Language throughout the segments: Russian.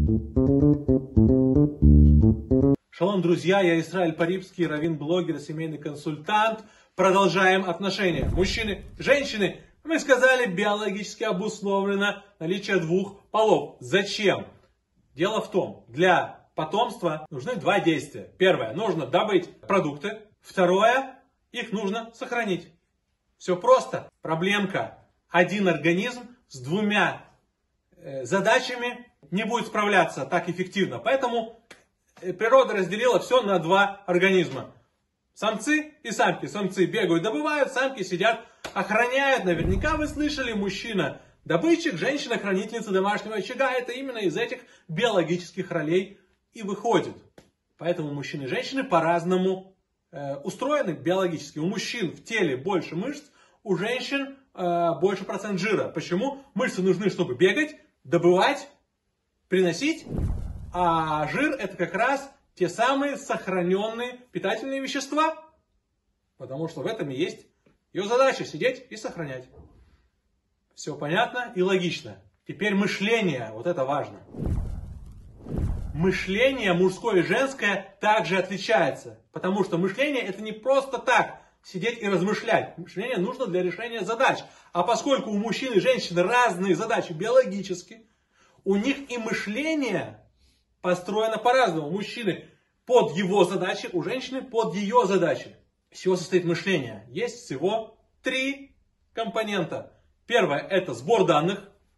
Шалом, друзья, я Исраиль Парибский, раввин, блогер, семейный консультант. Продолжаем отношения. Мужчины, женщины, мы сказали, биологически обусловлено наличие двух полов. Зачем? Дело в том, для потомства нужны два действия. Первое, нужно добыть продукты. Второе, их нужно сохранить. Все просто. Проблемка. Один организм с двумя задачами не будет справляться так эффективно. Поэтому природа разделила все на два организма. Самцы и самки. Самцы бегают, добывают, самки сидят, охраняют. Наверняка вы слышали, мужчина добытчик, женщина хранительница домашнего очага. Это именно из этих биологических ролей и выходит. Поэтому мужчины и женщины по-разному устроены биологически. У мужчин в теле больше мышц, у женщин больше процент жира. Почему? Мышцы нужны, чтобы бегать, добывать, приносить. А жир это как раз те самые сохраненные питательные вещества. Потому что в этом и есть ее задача, сидеть и сохранять. Все понятно и логично. Теперь мышление, вот это важно. Мышление мужское и женское также отличается. Потому что мышление это не просто так сидеть и размышлять. Мышление нужно для решения задач. А поскольку у мужчин и женщин разные задачи биологически, у них и мышление построено по-разному. У мужчины под его задачи, у женщины под ее задачи. Из чего состоит мышление? Есть всего три компонента. Первое это сбор данных.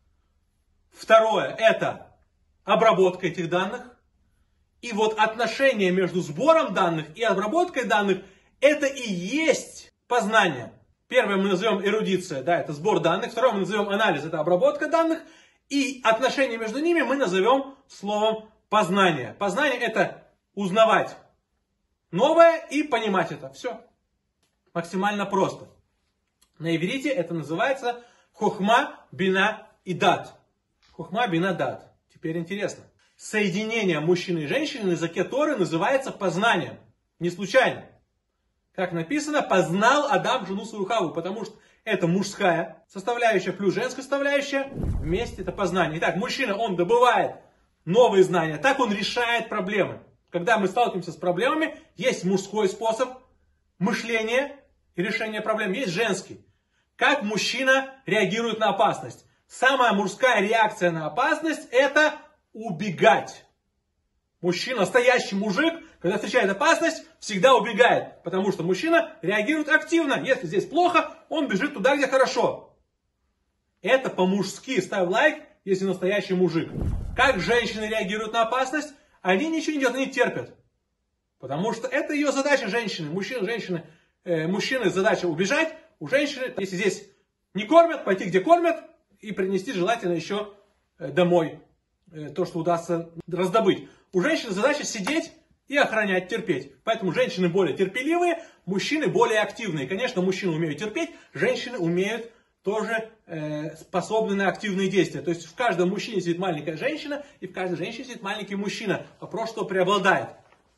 Второе это обработка этих данных. И вот отношение между сбором данных и обработкой данных это и есть познание. Первое мы назовем эрудиция, да, это сбор данных. Второе мы назовем анализ, это обработка данных. И отношение между ними мы назовем словом познание. Познание это узнавать новое и понимать это. Все. Максимально просто. На иврите это называется хохма, бина и дат. Хохма, бина, дат. Теперь интересно. Соединение мужчины и женщины на языке Торы называется познанием. Не случайно. Как написано, познал Адам жену свою Хаву, потому что это мужская составляющая плюс женская составляющая. Вместе это познание. Итак, мужчина, он добывает новые знания, так он решает проблемы. Когда мы сталкиваемся с проблемами, есть мужской способ мышления и решения проблем, есть женский. Как мужчина реагирует на опасность? Самая мужская реакция на опасность это убегать. Мужчина, настоящий мужик, когда встречает опасность, всегда убегает. Потому что мужчина реагирует активно. Если здесь плохо, он бежит туда, где хорошо. Это по-мужски. Ставь лайк, если настоящий мужик. Как женщины реагируют на опасность? Они ничего не делают, они терпят. Потому что это ее задача женщины. Мужчины задача убежать. У женщины, если здесь не кормят, пойти где кормят и принести желательно еще домой то, что удастся раздобыть. У женщины задача сидеть и охранять, терпеть. Поэтому женщины более терпеливые, мужчины более активные. Конечно, мужчины умеют терпеть, женщины умеют тоже способны на активные действия. То есть в каждом мужчине сидит маленькая женщина, и в каждой женщине сидит маленький мужчина. Вопрос, что преобладает.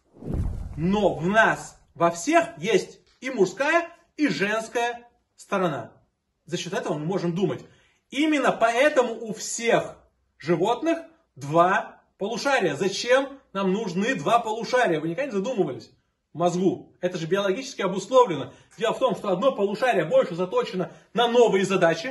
Но в нас, во всех, есть и мужская, и женская сторона. За счет этого мы можем думать. Именно поэтому у всех животных два полушария. Зачем нам нужны два полушария? Вы никогда не задумывались? В мозгу. Это же биологически обусловлено. Дело в том, что одно полушарие больше заточено на новые задачи,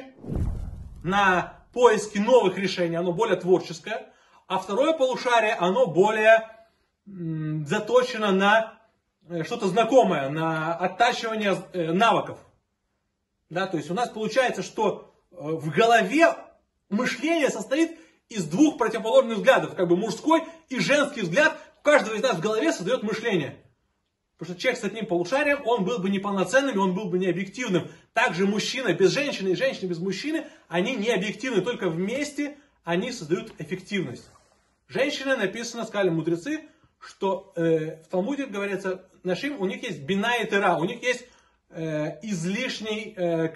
на поиски новых решений, оно более творческое. А второе полушарие, оно более заточено на что-то знакомое, на оттачивание навыков. Да, то есть у нас получается, что в голове мышление состоит из двух противоположных взглядов. Как бы мужской и женский взгляд у каждого из нас в голове создает мышление. Потому что человек с одним полушарием, он был бы неполноценным, он был бы необъективным. Также мужчина без женщины и женщина без мужчины, они не объективны. Только вместе они создают эффективность. Женщины, написано, сказали мудрецы, что в Талмуде говорится, нашим, у них есть бина и тера, у них есть излишний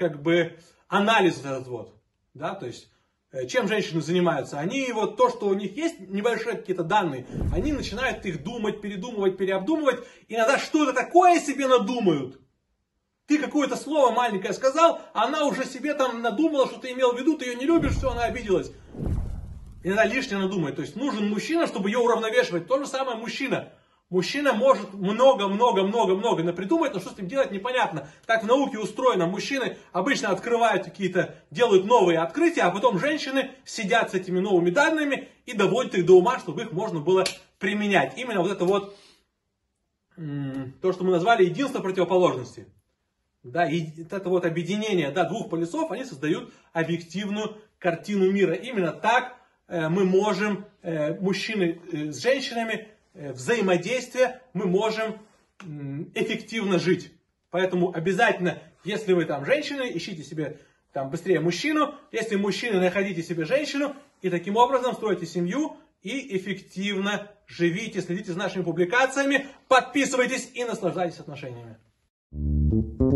анализ этот вот. Да, то есть чем женщины занимаются? Они вот то, что у них есть, небольшие какие-то данные, они начинают их думать, передумывать, переобдумывать. Иногда что-то такое себе надумают. Ты какое-то слово маленькое сказал, она уже себе там надумала, что ты имел в виду, ты ее не любишь, все, она обиделась. иногда лишнее надумает. То есть нужен мужчина, чтобы ее уравновешивать. То же самое мужчина. Мужчина может много напридумать, но что с ним делать непонятно. Так в науке устроено. Мужчины обычно открывают какие-то, делают новые открытия, а потом женщины сидят с этими новыми данными и доводят их до ума, чтобы их можно было применять. Именно вот это вот, то, что мы назвали единство противоположностей. Да, и это вот объединение, да, двух полюсов, они создают объективную картину мира. Именно так мы можем, мужчины с женщинами, взаимодействие, мы можем эффективно жить. Поэтому обязательно, если вы там женщины, ищите себе там быстрее мужчину. Если мужчины, находите себе женщину. И таким образом стройте семью и эффективно живите. Следите за нашими публикациями. Подписывайтесь и наслаждайтесь отношениями.